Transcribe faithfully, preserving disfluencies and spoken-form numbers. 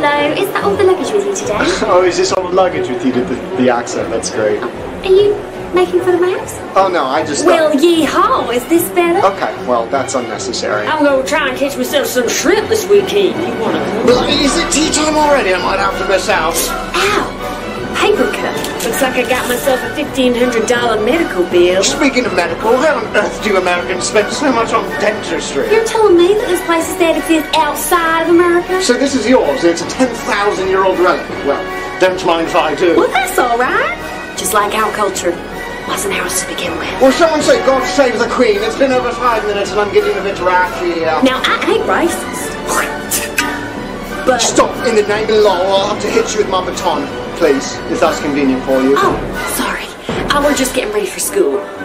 Hello, is that all the luggage with you today? Oh, is this all the luggage with you? The, the, the accent, that's great. Are you making fun of my accent? Oh no, I just... Well, yee-haw, is this better? Okay, well, that's unnecessary. I'm gonna try and catch myself some shrimp this weekend. You wanna come? Well, is it tea time already? I might have to miss out. Ow! Paper cut. Looks like I got myself a fifteen hundred dollar medical bill. Speaking of medical, how on earth do you Americans spend so much on dentistry? You're telling me that this place is there to exist outside of America? So this is yours, and it's a ten thousand year old relic. Well, don't mind if I do. Well, that's alright. Just like our culture wasn't ours to begin with. Well, someone say God save the Queen. It's been over five minutes and I'm getting a bit raffy. Now, I ain't racist. But... Stop, in the name of the law, or I'll have to hit you with my baton, please, if that's convenient for you. Oh, sorry. I were just getting ready for school.